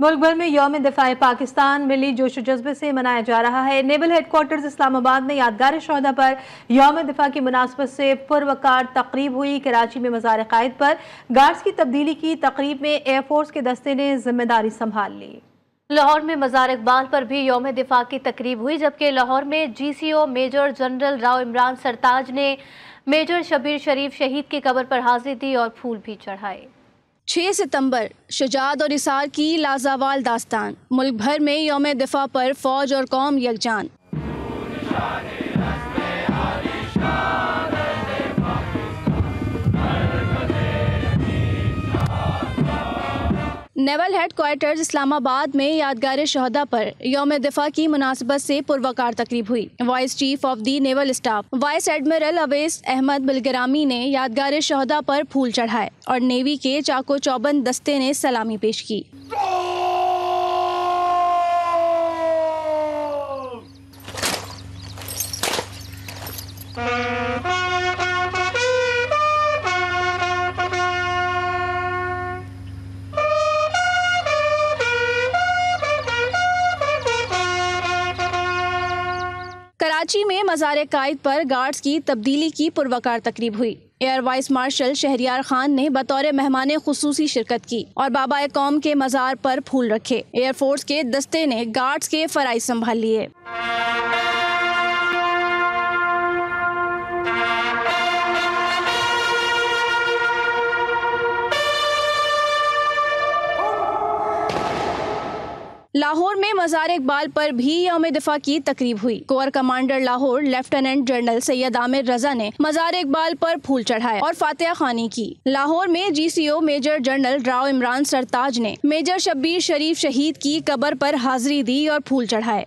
मुल्क भर में यौम दिफाए पाकिस्तान मिली जोश जज्बे से मनाया जा रहा है। नेवल हेडक्वार्टर्स इस्लामाबाद में यादगार शोहदा पर यौम दिफा की मुनासबत से पुरवकार तकरीब हुई। कराची में मज़ार कायद पर गार्ड्स की तब्दीली की तकरीब में एयरफोर्स के दस्ते ने जिम्मेदारी संभाल ली। लाहौर में मज़ार इकबाल पर भी यौम दिफा की तकरीब हुई, जबकि लाहौर में GCO major general Rao Imran Sartaj ने मेजर शबीर शरीफ शहीद की कब्र पर हाजिरी दी और फूल भी चढ़ाए। 6 सितंबर शुजाअत और इसार की लाजावाल दास्तान। मुल्क भर में यौम दिफा पर फौज और कौम यकजान। नेवल हेडक्वार्टर्स इस्लामाबाद में यादगार शोहदा पर यौम दिफा की मुनासबत से पुरवकार तकरीब हुई। Vice chief of the naval staff vice admiral Awais Ahmed Bilgrami ने यादगार शोहदा पर फूल चढ़ाए और नेवी के चाको चौबंद दस्ते ने सलामी पेश की। कराची में मज़ार कायद पर गार्ड्स की तब्दीली की पुरवकार तकरीब हुई। Air vice marshal Shahryar Khan ने बतौर मेहमान खुसूसी शिरकत की और बाबा कौम के मज़ार पर फूल रखे। एयरफोर्स के दस्ते ने गार्ड्स के फराइज संभाल लिए। लाहौर में मज़ार इकबाल पर भी यौम दिफा की तकरीब हुई। Corps commander Lahore lieutenant general Syed Amir Raza ने मज़ार इकबाल पर फूल चढ़ाए और फातिहा खानी की। लाहौर में GCO major general Rao Imran Sartaj ने मेजर शबीर शरीफ शहीद की कब्र पर हाजिरी दी और फूल चढ़ाए।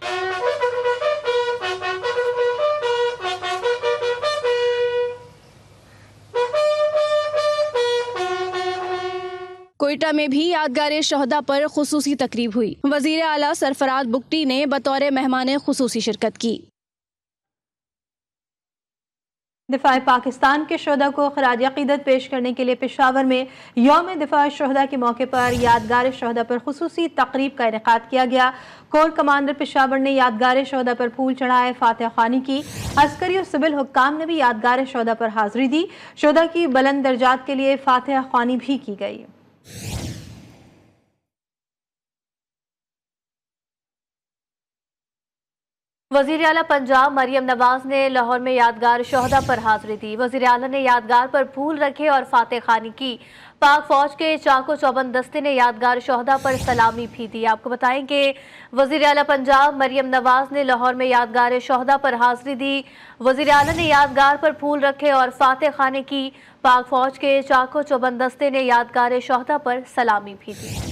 कोयटा में भी यादगार शोहदा पर खुसूसी तकरीब हुई। वजीर आला सरफराज बुगटी ने बतौर मेहमान खुसूसी शिरकत की। दिफाए पाकिस्तान के शोहदा को खराज अकीदत पेश करने के लिए पेशावर में यौम दिफा शोहदा के मौके पर यादगार शोहदा पर खुसूसी तकरीब का इनेकाद किया गया। कोर कमांडर पेशावर ने यादगार शोहदा पर फूल चढ़ाए, फातिहा खानी की। अस्करी और सिविल हुक्काम ने भी यादगार शोहदा पर हाजिरी दी। शोहदा की बुलंद दर्जात के लिए फातिहा खानी भी की गई। वज़ीर आला पंजाब मरियम नवाज ने लाहौर में यादगार शोहदा पर हाजिरी दी। वज़ीर आला ने यादगार पर फूल रखे और फातिहा खानी की। पाक फौज के चाको चौबंद दस्ते ने यादगार शोहदा पर सलामी भी दी। आपको बताएं कि वज़ीर आला पंजाब मरियम नवाज ने लाहौर में यादगार शोहदा पर हाजिरी दी। वज़ीर आला ने यादगार पर फूल रखे और फातिहा खानी की। पाक फौज के चाको चौबंद दस्ते ने यादगार शोहदा पर सलामी भी दी।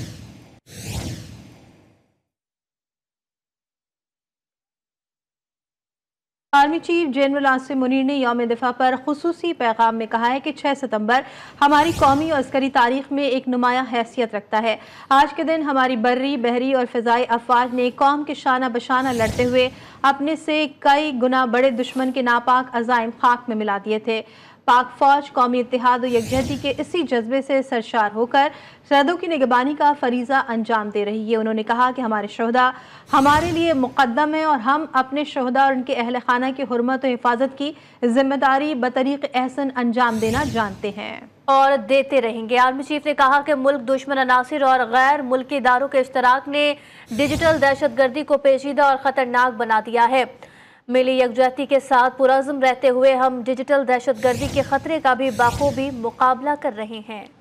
Army chief general Asim Munir ने यौम दिफा पर खुसूसी पैगाम में कहा है कि 6 सितंबर हमारी कौमी और अस्करी तारीख में एक नुमायां हैसियत रखता है। आज के दिन हमारी बर्री, बहरी और फ़िज़ाई अफवाज ने कौम के शाना बशाना लड़ते हुए अपने से कई गुना बड़े दुश्मन के नापाक अज़ाइम खाक में मिला दिए थे। पाक फौज कौमी इत्तेहाद और यकजहती के इसी जज्बे से सरशार होकर सरहदों की निगरानी का फरीज़ा अंजाम दे रही है। उन्होंने कहा कि हमारे शोहदा हमारे लिए मुक़द्दम है और हम अपने शोहदा और उनके अहल खाना की हुर्मत और हिफाजत की जिम्मेदारी बतरीक़ एहसन अंजाम देना जानते हैं और देते रहेंगे। आर्मी चीफ ने कहा कि मुल्क दुश्मन अनासिर और गैर मुल्की इदारों के इश्तराक ने डिजिटल दहशतगर्दी को पेचीदा और ख़तरनाक बना दिया है। मिली यकजहती के साथ पुरअज़्म रहते हुए हम डिजिटल दहशतगर्दी के खतरे का भी बाखूबी मुकाबला कर रहे हैं।